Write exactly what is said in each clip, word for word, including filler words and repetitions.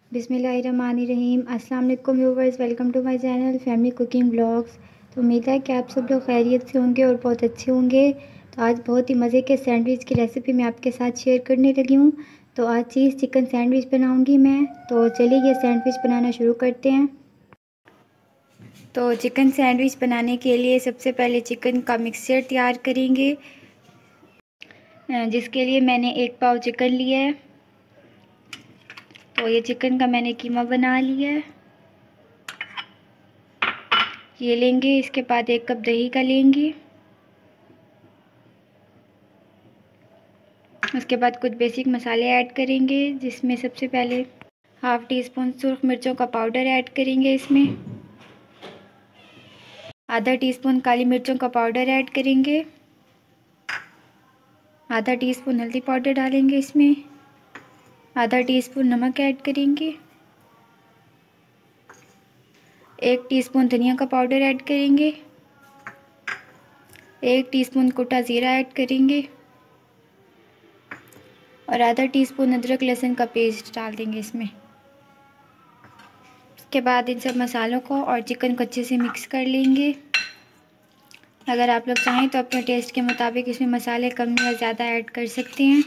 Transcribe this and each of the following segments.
बिस्मिल्लाहिर्रहमानिर्रहीम। अस्सलाम वालेकुम viewers, welcome to my channel family cooking vlogs. तो उम्मीद है कि आप सब लोग खैरियत से होंगे और बहुत अच्छे होंगे। तो आज बहुत ही मज़े के सैंडविच की रेसिपी मैं आपके साथ शेयर करने लगी हूँ। तो आज चीज़ चिकन सैंडविच बनाऊँगी मैं। तो चलिए ये सैंडविच बनाना शुरू करते हैं। तो चिकन सैंडविच बनाने के लिए सबसे पहले चिकन का मिक्सचर तैयार करेंगे, जिसके लिए मैंने एक पाव चिकन लिया है। तो ये चिकन का मैंने कीमा बना लिया है, ये लेंगे। इसके बाद एक कप दही का लेंगे। उसके बाद कुछ बेसिक मसाले ऐड करेंगे, जिसमें सबसे पहले हाफ़ टी स्पून सुर्ख मिर्चों का पाउडर ऐड करेंगे। इसमें आधा टीस्पून काली मिर्चों का पाउडर ऐड करेंगे। आधा टीस्पून हल्दी पाउडर डालेंगे। इसमें आधा टीस्पून नमक ऐड करेंगे। एक टीस्पून धनिया का पाउडर ऐड करेंगे। एक टीस्पून कुटा ज़ीरा ऐड करेंगे और आधा टीस्पून अदरक लहसुन का पेस्ट डाल देंगे इसमें। उसके बाद इन सब मसालों को और चिकन को अच्छे से मिक्स कर लेंगे। अगर आप लोग चाहें तो अपने टेस्ट के मुताबिक इसमें मसाले कम या ज़्यादा ऐड कर सकते हैं।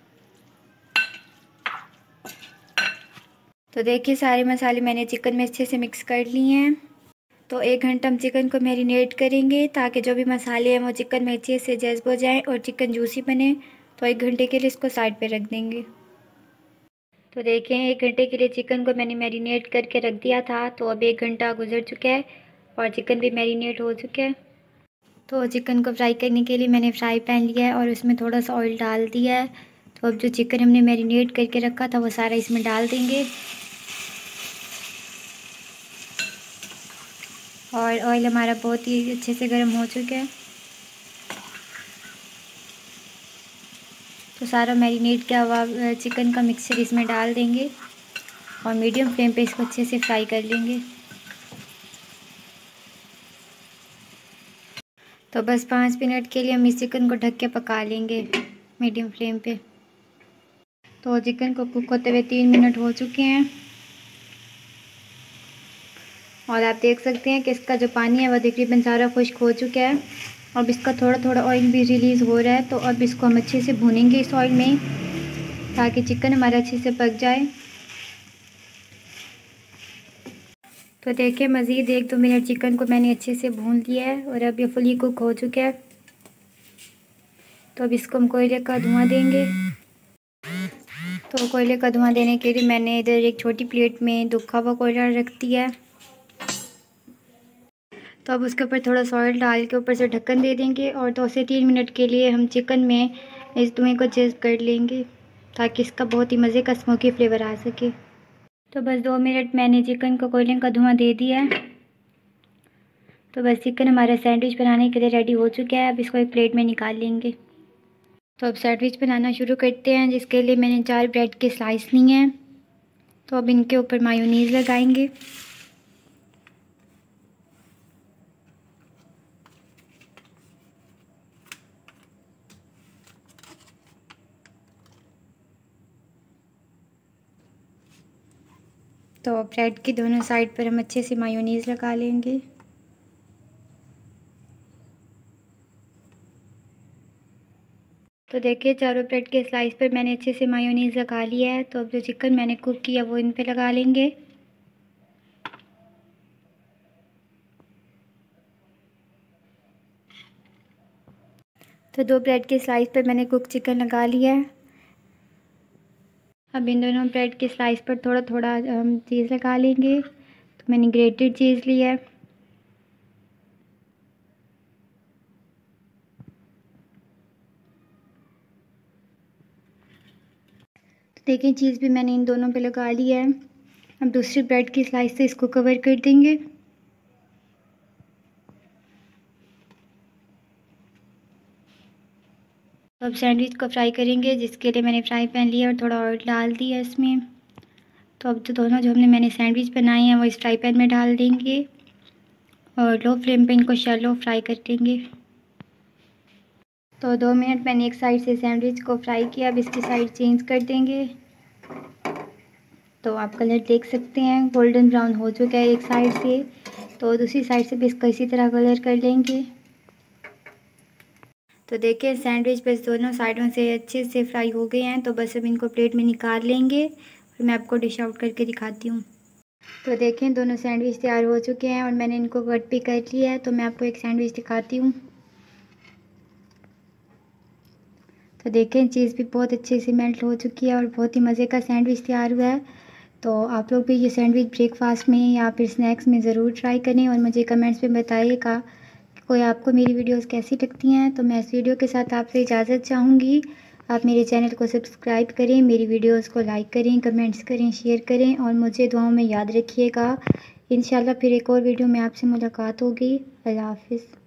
तो देखिए सारे मसाले मैंने चिकन में अच्छे से मिक्स कर लिए हैं। तो एक घंटा हम चिकन को मैरिनेट करेंगे, ताकि जो भी मसाले हैं वो चिकन में अच्छे से जज़्ब हो जाएं और चिकन जूसी बने। तो एक घंटे के लिए इसको साइड पे रख देंगे। तो देखें एक घंटे के लिए चिकन को मैंने मैरिनेट करके रख दिया था। तो अब एक घंटा गुजर चुका है और चिकन भी मैरिनेट हो चुका है। तो चिकन को फ्राई करने के लिए मैंने फ्राई पैन लिया है और उसमें थोड़ा सा ऑयल डाल दिया है। तो अब जो चिकन हमने मैरिनेट करके रखा था वो सारा इसमें डाल देंगे। और ऑयल हमारा बहुत ही अच्छे से गर्म हो चुका है। तो सारा मैरिनेट किया हुआ चिकन का मिक्सचर इसमें डाल देंगे और मीडियम फ्लेम पे इसको अच्छे से फ्राई कर लेंगे। तो बस पाँच मिनट के लिए हम इस चिकन को ढक के पका लेंगे मीडियम फ्लेम पे। तो चिकन को कुक होते हुए तीन मिनट हो चुके हैं और आप देख सकते हैं कि इसका जो पानी है वो तकरीबन सारा खुश्क हो चुका है। अब इसका थोड़ा थोड़ा ऑयल भी रिलीज़ हो रहा है। तो अब इसको हम अच्छे से भूनेंगे इस ऑयल में, ताकि चिकन हमारा अच्छे से पक जाए। तो देखिए मज़ीद एक दो मिनट चिकन को मैंने अच्छे से भून लिया है और अब ये फुली कुक हो चुका है। तो अब इसको हम कोयले का धुआं देंगे। तो कोयले का धुआं देने के लिए मैंने इधर एक छोटी प्लेट में दुखा हुआ कोयला रख दिया है। तो अब उसके ऊपर थोड़ा सा ऑयल डाल के ऊपर से ढक्कन दे देंगे और दो से तीन मिनट के लिए हम चिकन में इस धुएँ को जज़्ब कर लेंगे, ताकि इसका बहुत ही मज़े का स्मोकी फ्लेवर आ सके। तो बस दो मिनट मैंने चिकन को कोयले का धुआं दे दिया है। तो बस चिकन हमारा सैंडविच बनाने के लिए रेडी हो चुका है। अब इसको एक प्लेट में निकाल लेंगे। तो अब सैंडविच बनाना शुरू करते हैं, जिसके लिए मैंने चार ब्रेड के स्लाइस लिए हैं। तो अब इनके ऊपर मायोनीज़ लगाएंगे। तो ब्रेड की दोनों साइड पर हम अच्छे से मायोनीज़ लगा लेंगे। तो देखिए चारों ब्रेड के स्लाइस पर मैंने अच्छे से मायोनीज़ लगा लिया है। तो अब जो चिकन मैंने कुक किया वो इन पे लगा लेंगे। तो दो ब्रेड के स्लाइस पर मैंने कुक चिकन लगा लिया है। अब इन दोनों ब्रेड के स्लाइस पर थोड़ा थोड़ा हम चीज़ लगा लेंगे। तो मैंने ग्रेटेड चीज़ लिया है। तो देखिए चीज़ भी मैंने इन दोनों पे लगा लिया है। अब दूसरी ब्रेड की स्लाइस से इसको कवर कर देंगे। तो अब सैंडविच को फ्राई करेंगे, जिसके लिए मैंने फ्राई पैन लिया और थोड़ा ऑयल डाल दिया इसमें। तो अब जो दोनों जो हमने मैंने सैंडविच बनाए हैं वो इस फ्राई पैन में डाल देंगे और लो फ्लेम पे इनको शैलो फ्राई कर देंगे। तो दो मिनट मैंने एक साइड से सैंडविच को फ्राई किया। अब इसकी साइड चेंज कर देंगे। तो आप कलर देख सकते हैं गोल्डन ब्राउन हो चुका है एक साइड से, तो दूसरी साइड से भी इसका इसी तरह कलर कर लेंगे। तो देखिए सैंडविच बस दोनों साइडों से अच्छे से फ्राई हो गए हैं, तो बस अब इनको प्लेट में निकाल लेंगे और मैं आपको डिश आउट करके दिखाती हूँ। तो देखें दोनों सैंडविच तैयार हो चुके हैं और मैंने इनको कट भी कर लिया है। तो मैं आपको एक सैंडविच दिखाती हूँ। तो देखें चीज़ भी बहुत अच्छे से मेल्ट हो चुकी है और बहुत ही मज़े का सैंडविच तैयार हुआ है। तो आप लोग भी ये सैंडविच ब्रेकफास्ट में या फिर स्नैक्स में ज़रूर ट्राई करें और मुझे कमेंट्स में बताइएगा कि कोई आपको मेरी वीडियोस कैसी लगती हैं। तो मैं इस वीडियो के साथ आपसे इजाज़त चाहूँगी। आप मेरे चैनल को सब्सक्राइब करें, मेरी वीडियोस को लाइक करें, कमेंट्स करें, शेयर करें और मुझे दुआओं में याद रखिएगा। इंशाल्लाह फिर एक और वीडियो में आपसे मुलाकात होगी। अल्लाह हाफ़िज़।